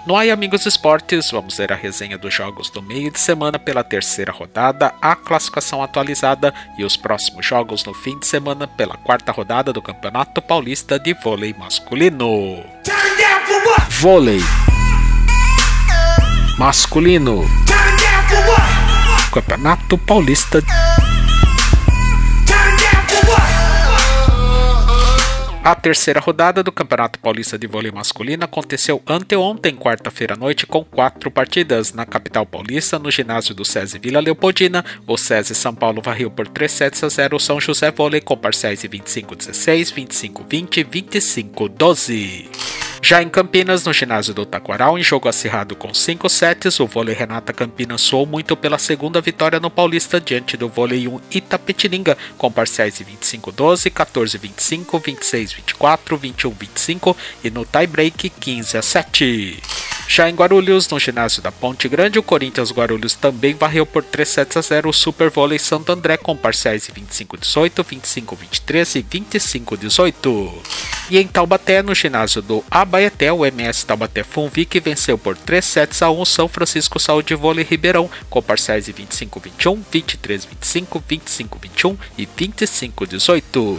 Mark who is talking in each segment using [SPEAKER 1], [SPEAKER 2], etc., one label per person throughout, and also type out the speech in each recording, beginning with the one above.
[SPEAKER 1] No Ai Amigos Esportes, vamos ver a resenha dos jogos do meio de semana pela terceira rodada, a classificação atualizada e os próximos jogos no fim de semana pela quarta rodada do Campeonato Paulista de Vôlei Masculino. Vôlei Masculino, Campeonato Paulista. A terceira rodada do Campeonato Paulista de Vôlei Masculino aconteceu anteontem, quarta-feira à noite, com 4 partidas. Na capital paulista, no ginásio do SESI Vila Leopoldina, o SESI São Paulo varreu por 3-0 o São José Vôlei com parciais de 25-16, 25-20 e 25-12. Já em Campinas, no ginásio do Taquaral, em jogo acirrado com 5 sets, o Vôlei Renata Campinas soou muito pela segunda vitória no Paulista diante do Vôlei 1 Itapetininga, com parciais de 25-12, 14-25, 26-24, 21-25 e no tie-break 15-7. Já em Guarulhos, no ginásio da Ponte Grande, o Corinthians Guarulhos também varreu por 3-0 o Super Vôlei Santo André com parciais de 25-18, 25-23 e 25-18. E em Taubaté, no ginásio do Abaeté, o MS Taubaté Funvic venceu por 3-1 o São Francisco Saúde Vôlei Ribeirão com parciais de 25-21, 23-25, 25-21 e 25-18.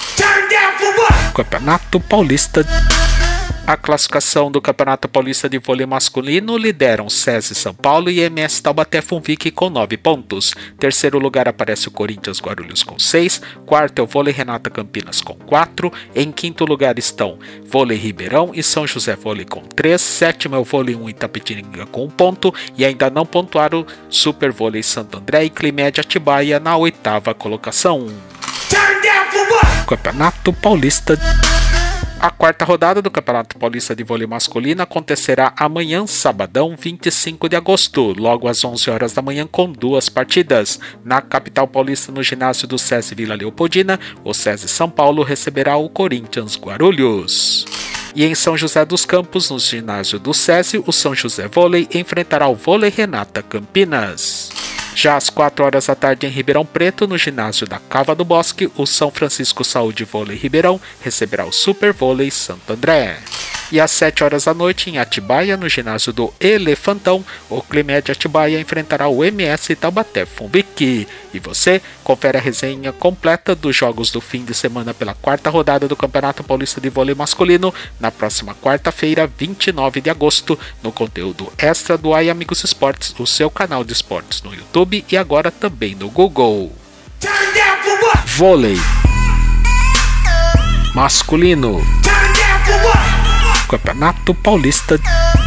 [SPEAKER 1] Campeonato Paulista. A classificação do Campeonato Paulista de Vôlei Masculino lideram SESI São Paulo e MS Taubaté Funvic com 9 pontos. Terceiro lugar aparece o Corinthians Guarulhos com 6. Quarto é o Vôlei Renata Campinas com 4. Em quinto lugar estão Vôlei Ribeirão e São José Vôlei com 3. Sétimo é o Vôlei 1 Itapetininga com 1 ponto. E ainda não pontuaram Super Vôlei Santo André e Climed Atibaia na 8ª colocação. Campeonato Paulista. A quarta rodada do Campeonato Paulista de Vôlei Masculino acontecerá amanhã, sabadão, 25 de agosto, logo às 11 horas da manhã, com 2 partidas. Na capital paulista, no ginásio do SESI Vila Leopoldina, o SESI São Paulo receberá o Corinthians Guarulhos. E em São José dos Campos, no ginásio do SESI, o São José Vôlei enfrentará o Vôlei Renata Campinas. Já às 4 horas da tarde em Ribeirão Preto, no ginásio da Cava do Bosque, o São Francisco Saúde Vôlei Ribeirão receberá o Super Vôlei Santo André. E às 7 horas da noite em Atibaia, no ginásio do Elefantão, o Climed Atibaia enfrentará o MS Taubaté Funvic. E você confere a resenha completa dos jogos do fim de semana pela quarta rodada do Campeonato Paulista de Vôlei Masculino na próxima quarta-feira, 29 de agosto, no conteúdo extra do Ai Amigos Esportes, o seu canal de esportes no YouTube e agora também no Google. Vôlei Masculino, Campeonato Paulista.